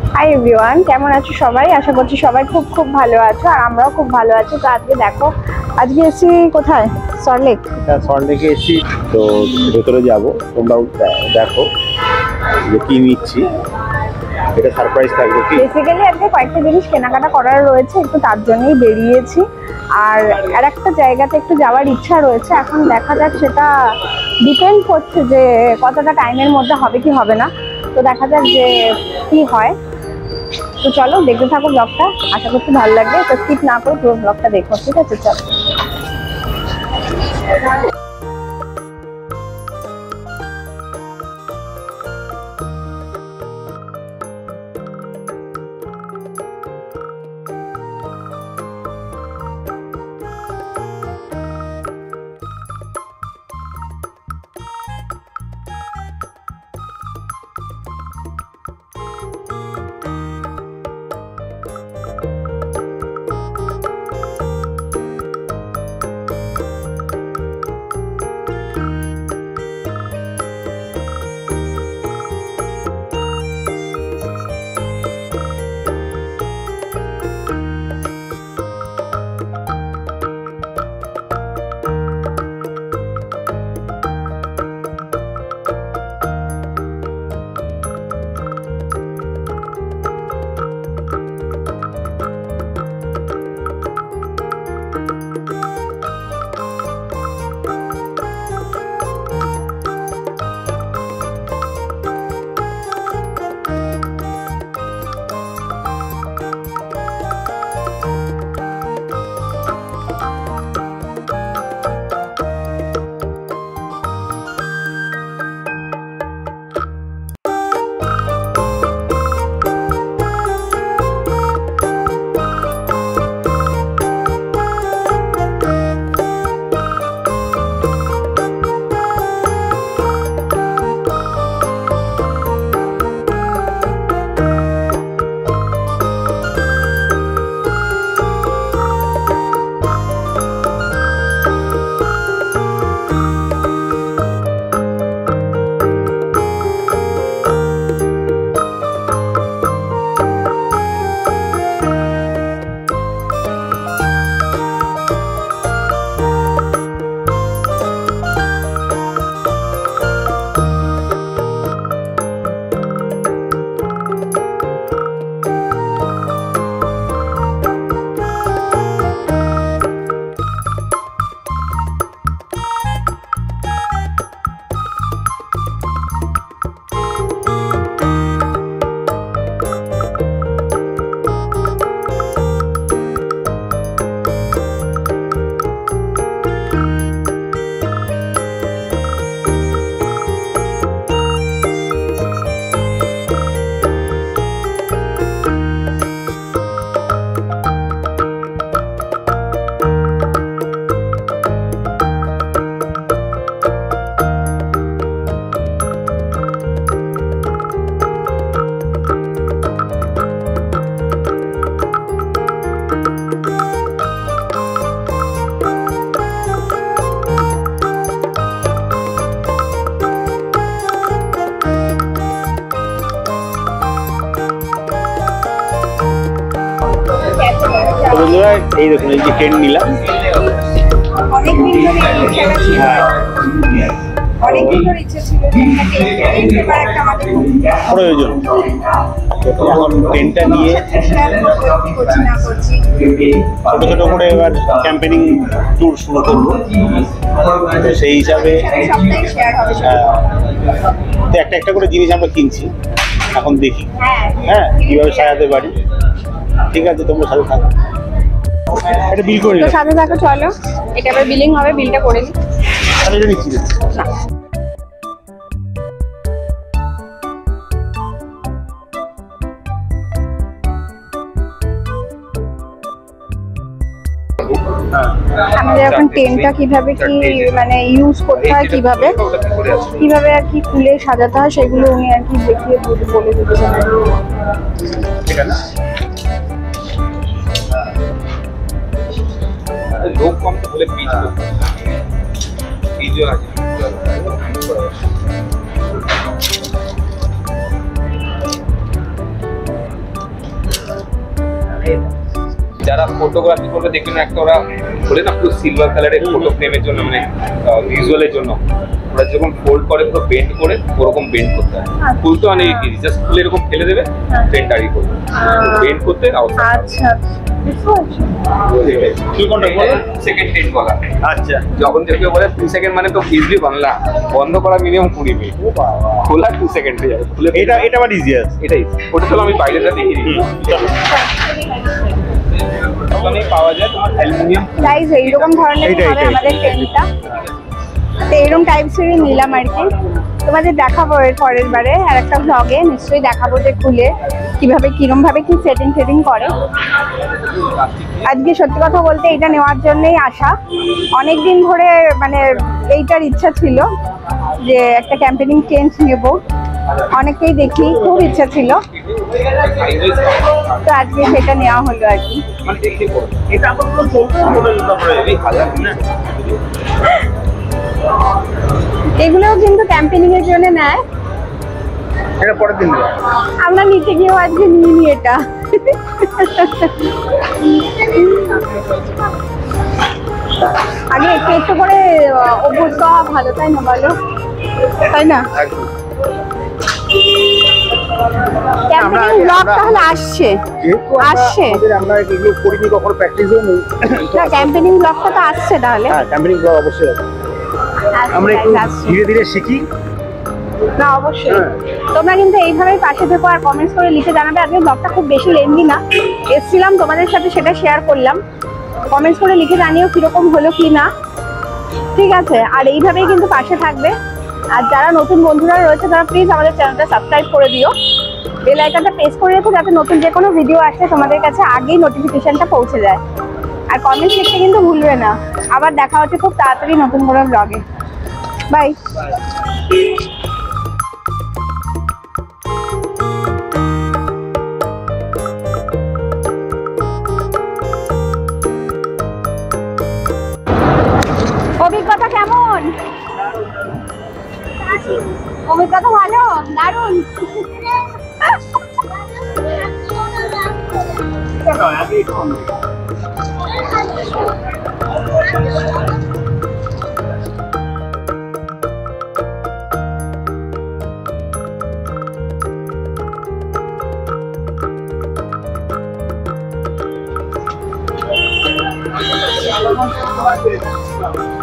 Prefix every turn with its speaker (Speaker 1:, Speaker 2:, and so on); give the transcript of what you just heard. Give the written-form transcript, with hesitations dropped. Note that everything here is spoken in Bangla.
Speaker 1: হাই এভরিওয়ান, কেমন আছো সবাই? আশা করছি সবাই খুব খুব ভালো আছো, আর আমরাও খুব ভালো আছি। তো আজকে দেখো, আজকে এসেছি কোথায়? সল্টলেক।
Speaker 2: সল্টলেকে এসেছি, তো ভেতরে যাব, তোমরাও দেখো যে কি নিচ্ছি। এটা সারপ্রাইজ থাকবে।
Speaker 1: বেসিক্যালি আজকে কয়েকটা জিনিস কেনাকাটা করার রয়েছে, একটু তার জন্যই বেরিয়েছি। আর একটা জায়গাতে একটু যাওয়ার ইচ্ছা রয়েছে, এখন দেখা যাক, সেটা ডিপেন্ড করছে যে কতটা টাইমের মধ্যে হবে কি হবে না। তো দেখা যাক যে কি হয়। তো চলো দেখতে থাকো ব্লগটা, আশা করছি ভালো লাগবে। তো স্কিপ না করে পুরো ব্লগটা দেখো, ঠিক আছে? চলো।
Speaker 2: বন্ধুরা, এই দেখুন, এই যে ট্রেন নিলাম। প্রয়োজন এখন ট্রেনটা নিয়ে ছোট ছোট করে এবার ক্যাম্পেনিং ট্যুর শুরু করবো। তো সেই হিসাবে একটা একটা করে জিনিস আমরা কিনছি, এখন দেখি হ্যাঁ কিভাবে সাজাতে পারি। ঠিক আছে, তোমরা সাথে থাকো, এটা বিল করে
Speaker 1: নিই। সাথে থাকো, চলো। এটা এবার বিলিং হবে, বিলটা করে নিই।
Speaker 2: আমি এটা নিচ্ছি না।
Speaker 1: আমাদের এখন টেন্টটা কিভাবে কি মানে ইউজ করতে হয়, কিভাবে আর কি খুলে সাজাতে হয়, সেগুলো উনি আর কি দেখিয়ে বলে দিচ্ছেন।
Speaker 3: লোক কম বলে পিচ আছে। ফটোগ্রাফি করবে দেখবেন একটা ওরা বলে না পুরো সিলভার কালারের ফটো ফ্রেমের জন্য মানে ভিজুয়ালের জন্য ওরা যখন ফোল্ড করে পুরো বেন্ড করে ওরকম বেন্ড করতে হয়। ফুলতে অনেক ইজি, জাস্ট ফুল এরকম ফেলে দেবে ট্রেনটা ই করবে বেন্ড করতে।
Speaker 1: আচ্ছা
Speaker 2: কি কোনটা বলো?
Speaker 3: সেকেন্ড টেন বলা।
Speaker 2: আচ্ছা,
Speaker 3: যখন যে কেউ বলে 2 সেকেন্ড মানে তো ইজিলি বাংলা, বন্ধ করা মিনিমাম 20 মিনিট, খোলা 2 সেকেন্ড হয়ে যাবে।
Speaker 2: এটা আবার ইজি আছে।
Speaker 3: এটাই ওটা তো আমি বাইরেটা দেখিয়ে দিই। ওখানে পাওয়া যায় তোমার অ্যালুমিনিয়াম।
Speaker 1: গাইস এইরকম ধরনের হবে আমাদের টেন্টটা, তো এরকম টাইপসেরই নিলাম আর কি। তোমাদের দেখাবো এর পরের বারে আর একটা ভ্লগে নিশ্চয়ই দেখাবো যে খুলে কিভাবে কিরম ভাবে কি সেটিং করে। আজকে সত্যি কথা বলতে এটা নেওয়ার জন্যই আসা, অনেকদিন ধরে মানে এইটার ইচ্ছা ছিল যে একটা ক্যাম্পেনিং টেন্ট নেব, অনেকেই দেখি খুব ইচ্ছা ছিল, তো আজকে সেটা নেওয়া হলো আর কি। এগুলোও কিন্তু ক্যাম্পেনিং এর জন্য নেয়,
Speaker 2: এটা পরের দিন
Speaker 1: আমরা নিতে গিয়েও আজকে নিয়ে নি এটা। আগে একটু একটু করে অভ্যস্ত হওয়া ভালো, তাই না বলো? তাই না? ক্যাম্পেনিং ব্লগ তাহলে আসছে
Speaker 2: আমরা এগুলো করিনি, কখনো প্র্যাকটিসও নেই।
Speaker 1: না, ক্যাম্পেনিং ব্লগটা তো আসছে তাহলে।
Speaker 2: হ্যাঁ, ক্যাম্পেনিং ব্লগ অবশ্যই আছে। আমরা একটু ধীরে ধীরে শিখি।
Speaker 1: না অবশ্যই, তোমরা কিন্তু এইভাবেই পাশে থেকো আর কমেন্টস করে লিখে জানাবে। আজকে ব্লগটা খুব বেশি লেন্দি না, এসেছিলাম তোমাদের সাথে সেটা শেয়ার করলাম, কমেন্টস করে লিখে জানিও কিরকম হলো কি না, ঠিক আছে? আর এইভাবেই কিন্তু পাশে থাকবে। আর যারা নতুন বন্ধুরা রয়েছে তারা প্লিজ আমাদের চ্যানেলটা সাবস্ক্রাইব করে দিও, বেল আইকনটা প্রেস করে রেখো যাতে নতুন যে কোনো ভিডিও আসলে তোমাদের কাছে আগেই নোটিফিকেশনটা পৌঁছে যায়। আর কমেন্টস লিখতে কিন্তু ভুলবে না। আবার দেখা হচ্ছে খুব তাড়াতাড়ি নতুন কোনো ব্লগে। বাই। অভিজ্ঞতা কেমন? অভিজ্ঞতা ভালো, দারুণ।
Speaker 2: Gracias.